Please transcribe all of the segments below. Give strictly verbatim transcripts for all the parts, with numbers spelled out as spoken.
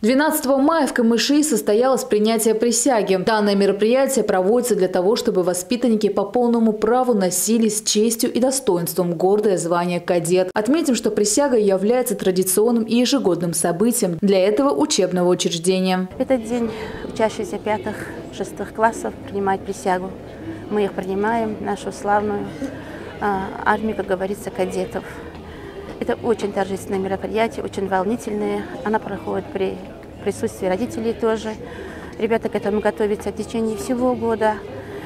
двенадцатого мая в КМШИ состоялось принятие присяги. Данное мероприятие проводится для того, чтобы воспитанники по полному праву носили с честью и достоинством гордое звание кадет. Отметим, что присяга является традиционным и ежегодным событием для этого учебного учреждения. В этот день учащиеся пятых-шестых классов принимают присягу. Мы их принимаем, нашу славную а, армию, как говорится, кадетов. Это очень торжественное мероприятие, очень волнительное. Она проходит при присутствии родителей тоже. Ребята к этому готовятся в течение всего года.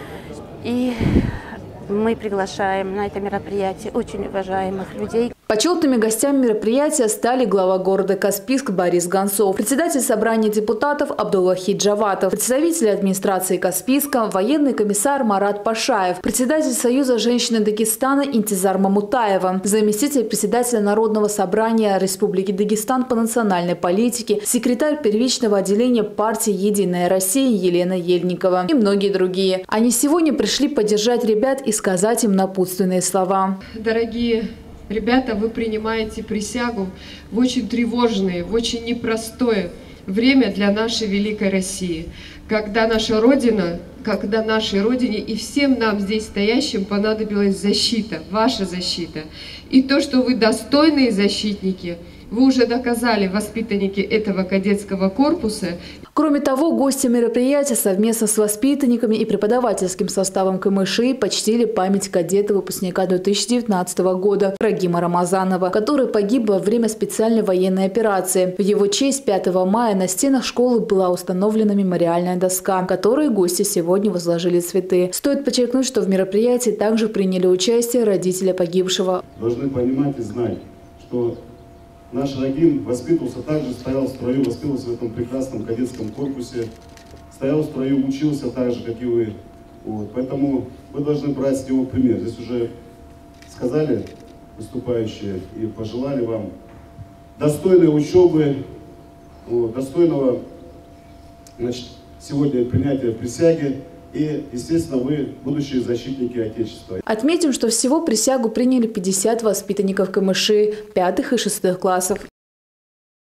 И мы приглашаем на это мероприятие очень уважаемых людей. Почетными гостями мероприятия стали глава города Каспийск Борис Гонцов, председатель собрания депутатов Абдуллахи Джаватов, представитель администрации Каспийска, военный комиссар Марат Пашаев, председатель Союза женщин Дагестана Интизар Мамутаева, заместитель председателя Народного собрания Республики Дагестан по национальной политике, секретарь первичного отделения партии «Единая Россия» Елена Ельникова и многие другие. Они сегодня пришли поддержать ребят и сказать им напутственные слова. Дорогие ребята, вы принимаете присягу в очень тревожное, в очень непростое время для нашей великой России, когда наша Родина, когда нашей Родине и всем нам здесь стоящим понадобилась защита, ваша защита. И то, что вы достойные защитники, вы уже доказали, воспитанники этого кадетского корпуса. Кроме того, гости мероприятия совместно с воспитанниками и преподавательским составом КМШИ почтили память кадета-выпускника две тысячи девятнадцатого года Рагима Рамазанова, который погиб во время специальной военной операции. В его честь пятого мая на стенах школы была установлена мемориальная доска, в которой гости сегодня возложили цветы. Стоит подчеркнуть, что в мероприятии также приняли участие родители погибшего. Должны понимать и знать, что наш Рагим воспитывался также, стоял в строю, воспитывался в этом прекрасном кадетском корпусе, стоял в строю, учился так же, как и вы. Вот. Поэтому вы должны брать с него пример. Здесь уже сказали выступающие и пожелали вам достойной учебы, вот, достойного, значит, сегодня принятия присяги. И, естественно, вы будущие защитники Отечества. Отметим, что всего присягу приняли пятьдесят воспитанников КМШИ пятых и шестых классов.